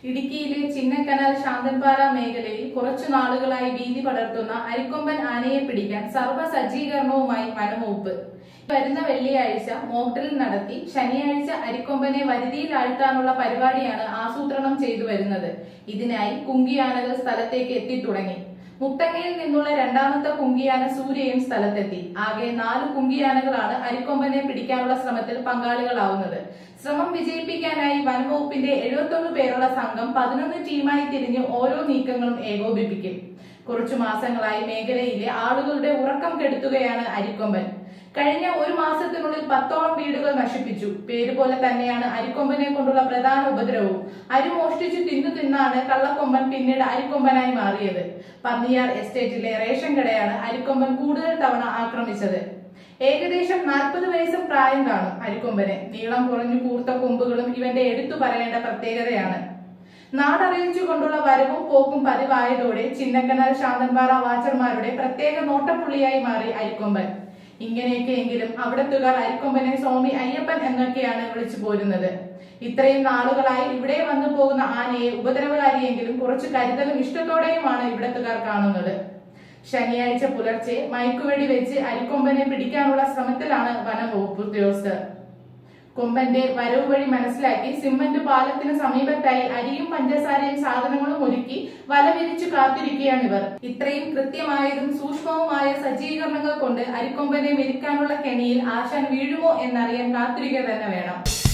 ഇടുക്കിയിലെ ചിന്നക്കനാൽ ശാന്തൻപാറ മേഖലയിൽ കുറച്ചു നാളുകളായി ഭീതി പടർത്തുന്ന അരിക്കൊമ്പൻ ആനയെ പിടിക്കാൻ സർവ്വസജ്ജീകരണവുമായി വനംവകുപ്പ്. വരുന്ന വെള്ളിയാഴ്ച മോക്ഡ്രിൽ നടത്തി ശനിയാഴ്ച അരിക്കൊമ്പനെ വരുതിയിലാഴ്ത്താനുള്ള പരിപാടിയാണ് ആസൂത്രണം ചെയ്തു വരുന്നത്. ഇതിനായി കുങ്കിയാനകൾ സ്ഥലത്തേക്ക് എത്തിത്തുടങ്ങി. മുത്തങ്ങയിൽ നിന്നുള്ള രണ്ടാമത്തെ കുങ്കിയാന സൂര്യയും സ്ഥലത്തെത്തി. ആകെ 4 കുങ്കിയാനകളാണ് അരിക്കൊമ്പനെ പിടിക്കാനുള്ള ശ്രമത്തിൽ പങ്കാളികളാവുന്നത്. ശ്രമം വിജയിപ്പിക്കാനായി വനംവകുപ്പിന്റെ 71 പേരുള്ള സംഘം 11 ടീമായി തിരിഞ്ഞ് ഓരോ നീക്കങ്ങളും ഏകോപിപ്പിക്കും. കുറച്ചു മാസങ്ങളായി മേഖലയിലെ ആളുകളുടെ ഉറക്കം കെടുത്തുകയാണ് അരിക്കൊമ്പൻ. കഴിഞ്ഞ 1 മാസത്തിനുള്ളിൽ 10ഓളം വീടുകൾ നശിപ്പിച്ചു. പേര് പോലെ തന്നെയാണ് അരിക്കൊമ്പനെ കൊണ്ടുള്ള പ്രധാന ഉപദ്രവവും. അരി മോഷ്ടിച്ചു തിന്നാണ് കള്ളക്കൊമ്പൻ പിന്നീട് അരിക്കൊമ്പനായി മാറിയത്. പന്നിയാർ എസ്റ്റേറ്റിലെ റേഷൻ കടയാണ് അരിക്കൊമ്പൻ കൂടുതൽ തവണ ആക്രമിച്ചത്. ഏകദേശം 40 വയസ്സും പ്രായം കാണും അരിക്കൊമ്പന്. നീളം കുറഞ്ഞു കൂർത്ത കൊമ്പുകളും ഇവന്റെ എടുത്തു പറയേണ്ട പ്രത്യേകതയാണ്. നാടറിയിച്ചുകൊണ്ടുള്ള വരവും പോക്കും പതിവായതോടെ ചിന്നക്കനാൽ ശാന്തൻപാറ വാച്ചർമാരുടെ പ്രത്യേക നോട്ടപ്പുള്ളിയായി മാറി അരിക്കൊമ്പൻ. ഇങ്ങനെയൊക്കെയെങ്കിലും അവിടത്തുകാർ അരിക്കൊമ്പനെ സ്വാമി അയ്യപ്പൻ എന്നൊക്കെയാണ് വിളിച്ചു പോരുന്നത്. ഇത്രയും നാളുകളായി ഇവിടെ വന്നു പോകുന്ന ആനയെ ഉപദ്രവകാരിയെങ്കിലും കുറച്ചു കരുതലും ഇഷ്ടത്തോടെയുമാണ് ഇവിടത്തുകാർ കാണുന്നത്. ശനിയാഴ്ച പുലർച്ചെ മയക്കുവെടി വെച്ച് അരിക്കൊമ്പനെ പിടിക്കാനുള്ള ശ്രമത്തിലാണ് വനംവകുപ്പ് ഉദ്യോഗസ്ഥർ. കൊമ്പന്റെ വരവ് വഴി മനസ്സിലാക്കി സിമന്റ് പാലത്തിന് സമീപത്തായി അരിയും പഞ്ചസാരയും സാധനങ്ങളും ഒരുക്കി വല വിരിച്ചു കാത്തിരിക്കുകയാണിവർ. ഇത്രയും കൃത്യമായതും സൂക്ഷ്മവുമായ സജ്ജീകരണങ്ങൾ കൊണ്ട് അരിക്കൊമ്പനെ മെതിക്കാനുള്ള കെണിയിൽ ആശാൻ വീഴുമോ എന്നറിയാൻ കാത്തിരിക്കുക തന്നെ വേണം.